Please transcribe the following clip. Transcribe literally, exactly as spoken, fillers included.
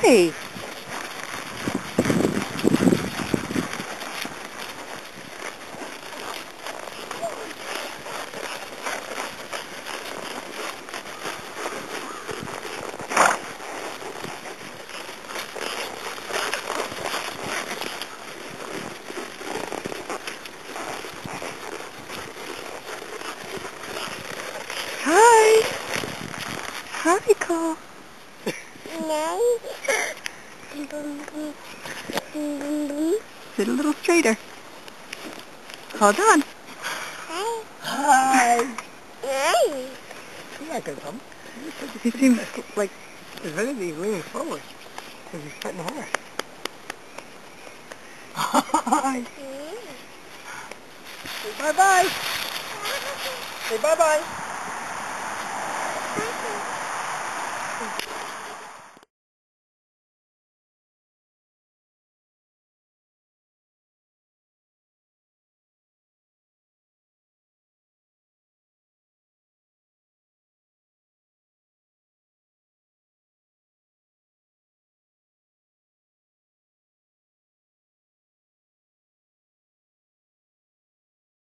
Hi. Hi. Hi, Cole. No. Sit a little straighter. Hold on. Hi. Hi. Hi. He's not going to come. He seems like... If anything, he's leaning forward because he's petting the horse. Hi. Say bye-bye. Say bye-bye.